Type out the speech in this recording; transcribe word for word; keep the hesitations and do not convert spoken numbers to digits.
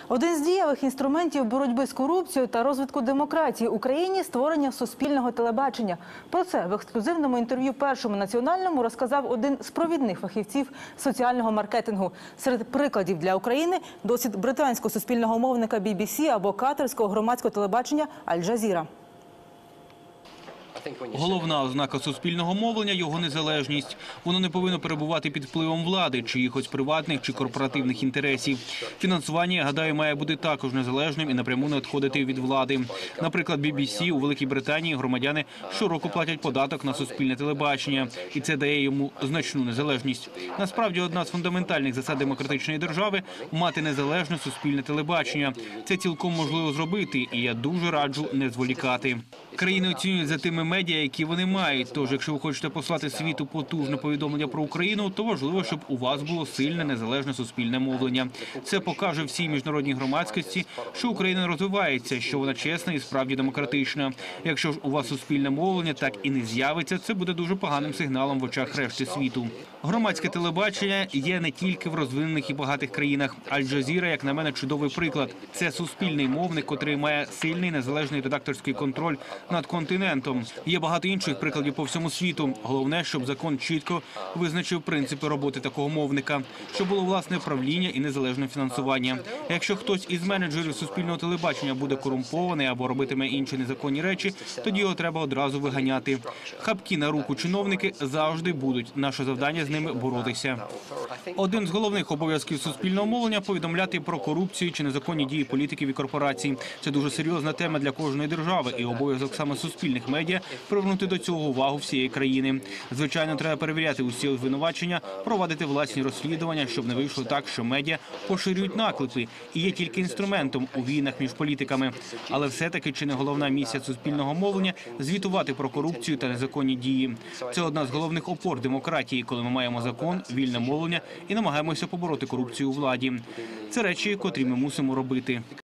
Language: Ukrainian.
Один з дієвих інструментів боротьби з корупцією та розвитку демократії в Україні – створення суспільного телебачення. Про це в ексклюзивному інтерв'ю Першому національному розказав один з провідних фахівців соціального маркетингу. Серед прикладів для України – досвід британського суспільного мовника бі бі сі або катарського громадського телебачення «Аль-Джазіра». Головна ознака суспільного мовлення – його незалежність. Воно не повинно перебувати під впливом влади, чиїхось приватних чи корпоративних інтересів. Фінансування, я гадаю, має бути також незалежним і напряму не відходити від влади. Наприклад, бі бі сі у Великій Британії громадяни щороку платять податок на суспільне телебачення. І це дає йому значну незалежність. Насправді, одна з фундаментальних засад демократичної держави – мати незалежне суспільне телебачення. Це цілком можливо зробити, і я дуже раджу не зволікати. Країни оцінюють за тими медіа, які вони мають. Тож, якщо ви хочете послати світу потужне повідомлення про Україну, то важливо, щоб у вас було сильне, незалежне суспільне мовлення. Це покаже всій міжнародній громадськості, що Україна розвивається, що вона чесна і справді демократична. Якщо ж у вас суспільне мовлення так і не з'явиться, це буде дуже поганим сигналом в очах решти світу. Громадське телебачення є не тільки в розвинених і багатих країнах. Аль-Джазіра, як на мене, чудовий приклад. Це суспільний мовник, котрий має сильний незалежний редакторський контроль над континентом. Є багато інших прикладів по всьому світу. Головне, щоб закон чітко визначив принципи роботи такого мовника, щоб було власне правління і незалежне фінансування. Якщо хтось із менеджерів суспільного телебачення буде корумпований або робитиме інші незаконні речі, тоді його треба одразу виганяти. Хапкі на руку чиновники завжди будуть. Наше завдання з ними боротися. Один з головних обов'язків суспільного мовлення – повідомляти про корупцію чи незаконні дії політиків і корпорацій. Це дуже серйозна тема для кожної держави і обов'язок саме суспільних медіа – привернути до цього увагу всієї країни. Звичайно, треба перевіряти усі звинувачення, проводити власні розслідування, щоб не вийшло так, що медіа поширюють наклепи і є тільки інструментом у війнах між політиками. Але все-таки чи не головна місія суспільного мовлення – звітувати про корупцію та незаконні дії. Це одна з головних опор демократії, коли ми маємо закон, вільне мовлення і намагаємося побороти корупцію у владі. Це речі, котрі ми мусимо робити.